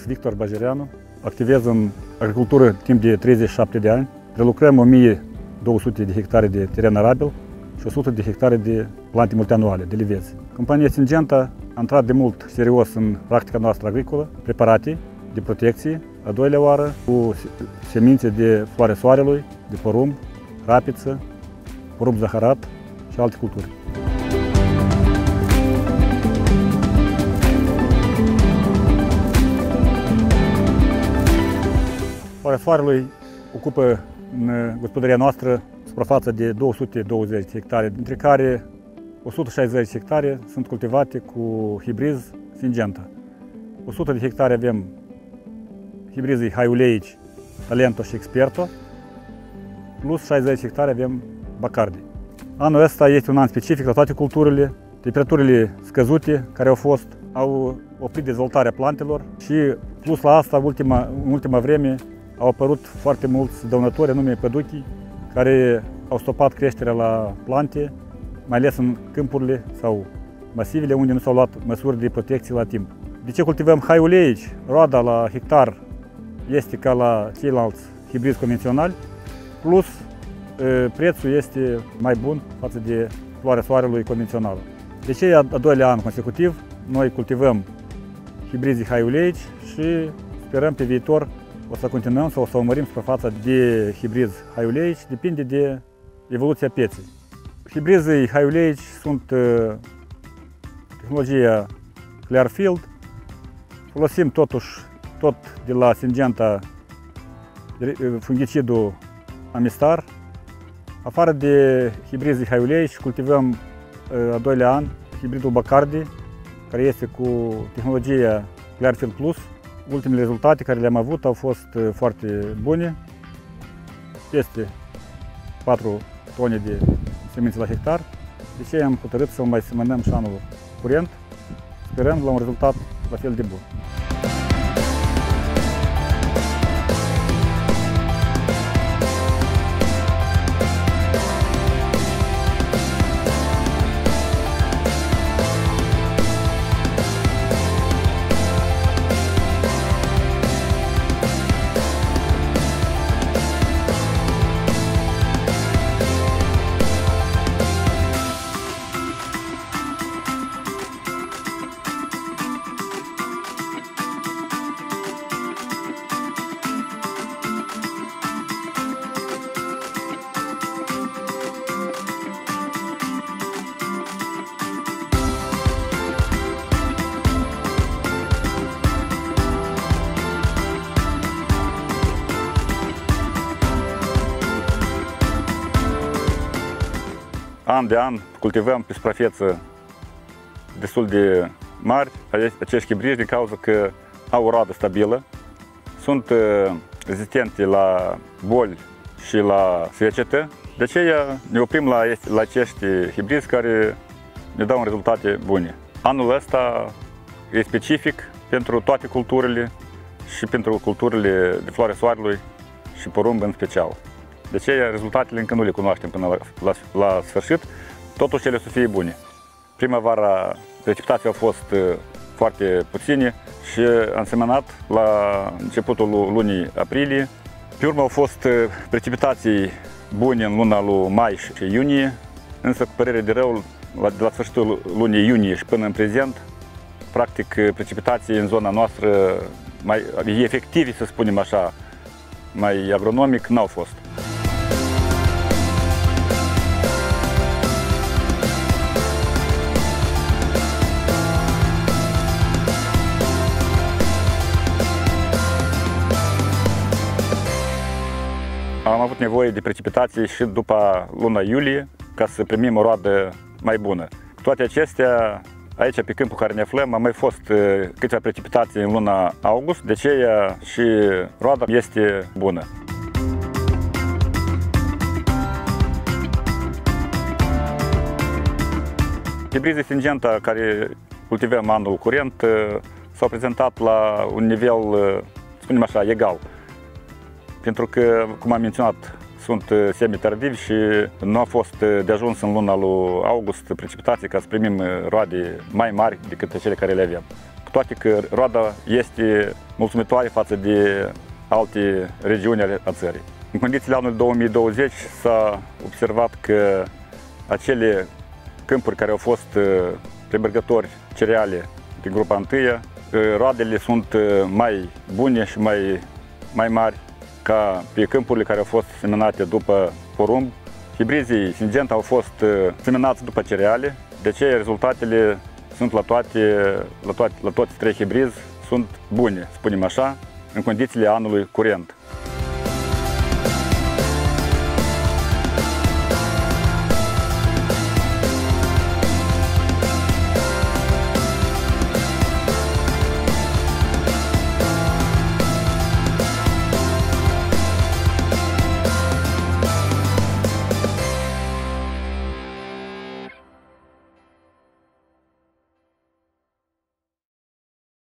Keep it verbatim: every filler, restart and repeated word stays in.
numesc Victor Bajereanu, activez în agricultură timp de treizeci și șapte de ani. Prelucrăm o mie două sute de hectare de teren arabil și o sută de hectare de plante multianuale, de livezi. Compania Syngenta a intrat de mult serios în practica noastră agricolă, preparate de protecție, a doilea oară cu semințe de floare soarelui, de porumb, rapiță, porumb zaharat și alte culturi. Floarea soarelui ocupă în gospodăria noastră suprafața de două sute douăzeci de hectare, dintre care o sută șaizeci de hectare sunt cultivate cu hibrizi Syngenta. o sută de hectare avem hibrizii haiuleici, Talento și Experto, plus șaizeci de hectare avem Bacardi. Anul ăsta este un an specific la toate culturile. Temperaturile scăzute care au fost au oprit dezvoltarea plantelor și plus la asta, ultima, în ultima vreme, au apărut foarte mulți dăunători, anume păduchii, care au stopat creșterea la plante, mai ales în câmpurile sau masivele unde nu s-au luat măsuri de protecție la timp. De ce cultivăm haiuleici? Roada la hectar este ca la ceilalți hibrizi convenționali, plus prețul este mai bun față de floarea soarelui convențională. De ce a doilea an consecutiv noi cultivăm hibrizii haiuleici și sperăm pe viitor o să continuăm sau o să urmărim suprafața de hibrizi haiuleici, depinde de evoluția pieței. Hibrizii haiuleici sunt uh, tehnologia Clearfield. Folosim totuși tot de la Syngenta fungicidul Amistar. Afară de hibrizii haiuleici, cultivăm uh, a doilea an hibridul Bacardi, care este cu tehnologia Clearfield Plus. Ultimele rezultate care le-am avut au fost foarte bune, peste patru tone de semințe la hectar. De ce am hotărât să mai semănăm și anul curent, sperăm la un rezultat la fel de bun. An de an cultivăm pe suprafeță destul de mari acești hibrizi din cauza că au o roadă stabilă, sunt rezistente la boli și la secetă. De aceea ne oprim la, la acești hibrizi care ne dau rezultate bune. Anul ăsta e specific pentru toate culturile și pentru culturile de floare soarelui și porumb în special. De aceea rezultatele încă nu le cunoaștem până la, la, la sfârșit, totuși ele să fie bune. Primăvara precipitații au fost foarte puține și am semănat la începutul lunii aprilie. Pe urmă au fost precipitații bune în luna lui mai și iunie, însă cu părere de rău, de la sfârșitul lunii iunie și până în prezent, practic precipitații în zona noastră mai efective, să spunem așa, mai agronomic, n-au fost. Am avut nevoie de precipitații și după luna iulie ca să primim o roadă mai bună. Cu toate acestea, aici pe câmpul care ne aflăm, a mai fost câteva precipitații în luna august, de aceea și roada este bună. Hibrizii Syngenta care cultivăm anul curent s-au prezentat la un nivel, spunem așa, egal. Pentru că, cum am menționat, sunt semi-tardivi și nu a fost de ajuns în luna lui august precipitații ca să primim roade mai mari decât cele care le avem. Cu cu toate că roada este mulțumitoare față de alte regiuni ale țării. În condițiile anului două mii douăzeci s-a observat că acele câmpuri care au fost premergători cereale din grupa întâia, roadele sunt mai bune și mai, mai mari ca pe câmpurile care au fost seminate după porumb. Hibrizii Syngenta au fost seminați după cereale, de aceea rezultatele sunt la toate, la toate, la toate trei hibrizi sunt bune, spunem așa, în condițiile anului curent.